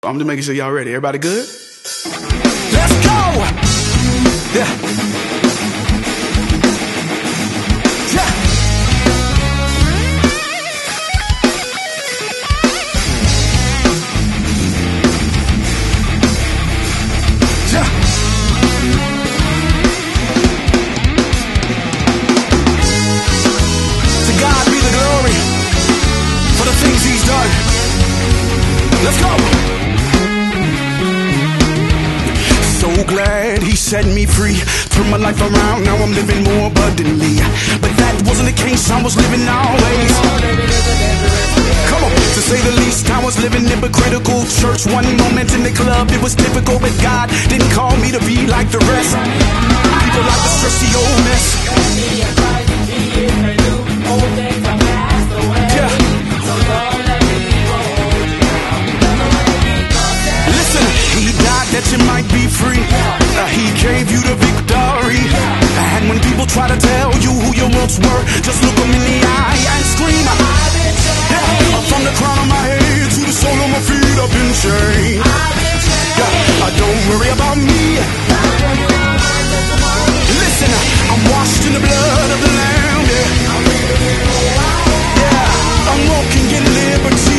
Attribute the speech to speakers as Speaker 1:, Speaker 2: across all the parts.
Speaker 1: I'm just making sure y'all ready. Everybody good? Let's go! Yeah. Yeah. Yeah. To God be the glory for the things He's done. Let's go! So glad He set me free. Turned my life around, now I'm living more abundantly. But that wasn't the case, I was living always. Come on, to say the least, I was living hypocritical. Church one moment, in the club, it was typical. But God didn't call me to be like the rest. People like to stress the old mess. Yeah. Listen, He died that you might be free. He gave you the victory. And when people try to tell you who you once were, just look them in the eye and scream. Yeah. From the crown of my head to the sole of my feet, I've been changed. Yeah. Don't worry about me. Listen, I'm washed in the blood of the Lamb. Yeah. I'm walking in liberty.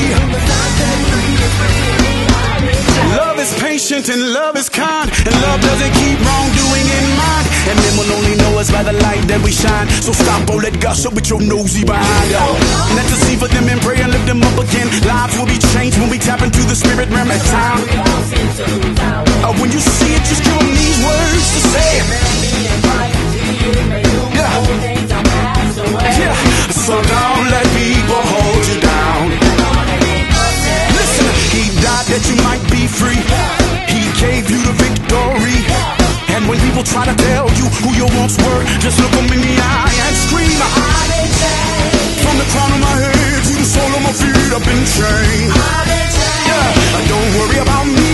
Speaker 1: Love is patient and love is kind, and love doesn't keep wrongdoing in mind. And men will only know us by the light that we shine. So stop all that gossip with your nosy behind. Let us see for them and pray and lift them up again. Lives will be changed when we tap into the spirit realm at time. When you see it, just give them these words to say. Yeah. Yeah. So don't let people hold you down. Listen, He died that you might be free. He gave you the victory. And when people try to tell you who you once were, just look them in the eye and scream. From the crown of my head to the sole of my feet, I've been changed. Yeah, don't worry about me.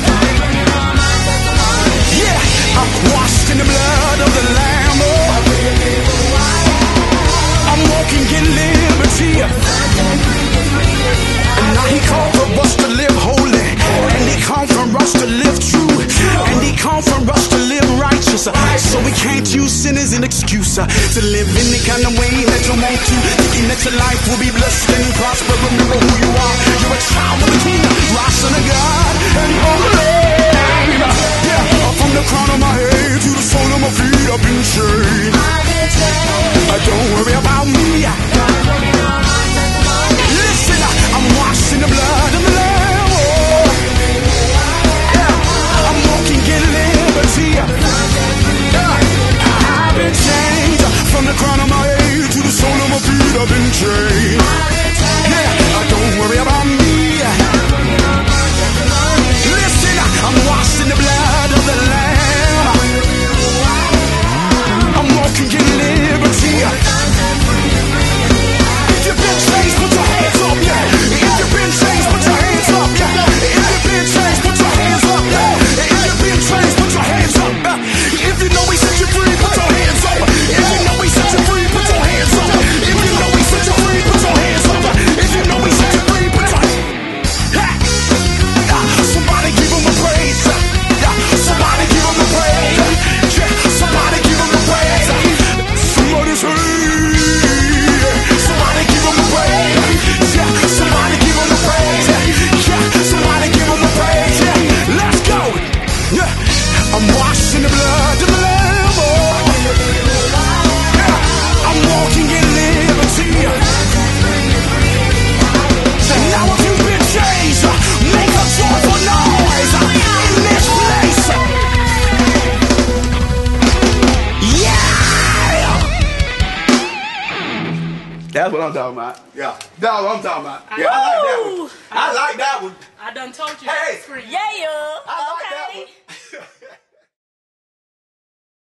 Speaker 1: Yeah, I'm washed in the blood of the Lamb. I'm walking in liberty. And now He called for us to live holy, and He called for us to live true, and He called for us to live righteous. So we can't use sin as an excuse to live any kind of way that you want to, thinking that your life will be blessed and prosper. Remember who you are. You're a child of the King, lost son of God, and holy. Yeah, from the crown of my head to the sole of my feet, I've been changed. Don't worry about me. Listen, I'm washed in the blood of the Lamb. Yeah, I'm walking in liberty. Yeah, I've been changed. From the crown of my head to the sole of my feet, I've been changed. Yeah, don't worry about me. Listen, I'm washed in the blood of the Lamb. I'm walking in liberty. If you've been changed, put your hands up, yeah. If you've been changed, put your hands up, yeah. If you've been changed, put your hands up, yeah. If you've been changed, put your hands up. If you know He set you free, put your hands up. If you know He set you free, put your hands up. If you know He set you free, put your hands up. If you know He set you free, put your hands up. Somebody give Him a praise. Somebody give Him a praise. Somebody give Him a praise. Somebody's free. Somebody give Him a praise. Yeah, somebody give Him a praise. Yeah, somebody give Him a praise. Yeah, let's go. Yeah, I'm washed in the blood of the Lamb. Yeah, I'm walking in liberty. Now if you've been changed, make a joyful noise in this place. Yeah, that's what I'm talking about. Yeah, that's what I'm talking about. Yeah, I like that one. I like that one.
Speaker 2: I done told you.
Speaker 1: Hey,
Speaker 2: yeah.
Speaker 1: I like that one.